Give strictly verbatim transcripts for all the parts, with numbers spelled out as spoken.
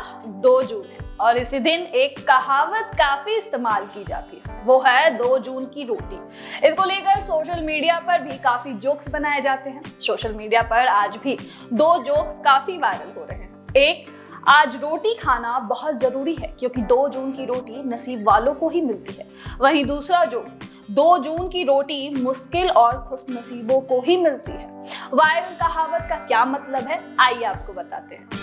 आज दो जून है और इसी दिन एक कहावत काफी इस्तेमाल की जाती है, वो है दो जून की रोटी। इसको लेकर सोशल मीडिया पर भी काफी जोक्स बनाए जाते हैं। सोशल मीडिया पर आज भी दो जोक्स काफी वायरल हो रहे हैं। एक, आज रोटी खाना बहुत जरूरी है क्योंकि दो जून की रोटी नसीब वालों को ही मिलती है। वहीं दूसरा जोक्स, दो जून की रोटी मुश्किल और खुशनसीबों को ही मिलती है। वायरल कहावत का क्या मतलब है, आइए आपको बताते हैं।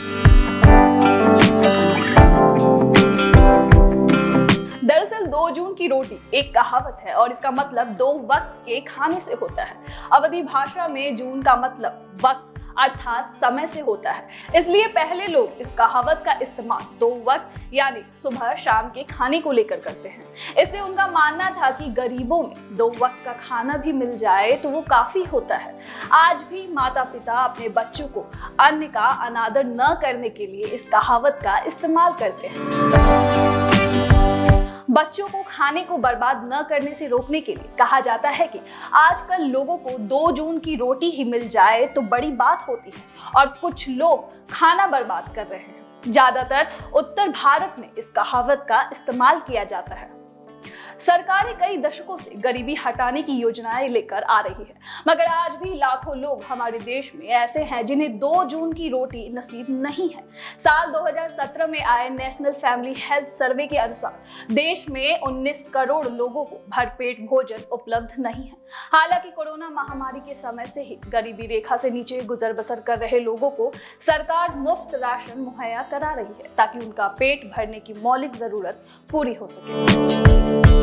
दरअसल दो जून की रोटी एक कहावत है और इसका मतलब दो वक्त के खाने से होता है। अवधी भाषा में जून का मतलब वक्त अर्थात समय से होता है, इसलिए पहले लोग इस कहावत का इस्तेमाल दो वक्त यानी सुबह शाम के खाने को लेकर करते हैं। इससे उनका मानना था कि गरीबों में दो वक्त का खाना भी मिल जाए तो वो काफी होता है। आज भी माता पिता अपने बच्चों को अन्न का अनादर न करने के लिए इस कहावत का इस्तेमाल करते हैं। बच्चों को खाने को बर्बाद न करने से रोकने के लिए कहा जाता है कि आजकल लोगों को दो जून की रोटी ही मिल जाए तो बड़ी बात होती है और कुछ लोग खाना बर्बाद कर रहे हैं। ज्यादातर उत्तर भारत में इस कहावत का इस्तेमाल किया जाता है। सरकारें कई दशकों से गरीबी हटाने की योजनाएं लेकर आ रही है, मगर आज भी लाखों लोग हमारे देश में ऐसे हैं जिन्हें दो जून की रोटी नसीब नहीं है। साल दो हज़ार सत्रह में आए नेशनल फैमिली हेल्थ सर्वे के अनुसार देश में उन्नीस करोड़ लोगों को भरपेट भोजन उपलब्ध नहीं है। हालांकि कोरोना महामारी के समय से ही गरीबी रेखा से नीचे गुजर बसर कर रहे लोगों को सरकार मुफ्त राशन मुहैया करा रही है ताकि उनका पेट भरने की मौलिक जरूरत पूरी हो सके।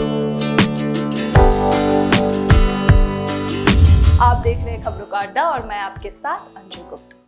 आप देख रहे हैं खबरों का अड्डा और मैं आपके साथ अंजू गुप्ता।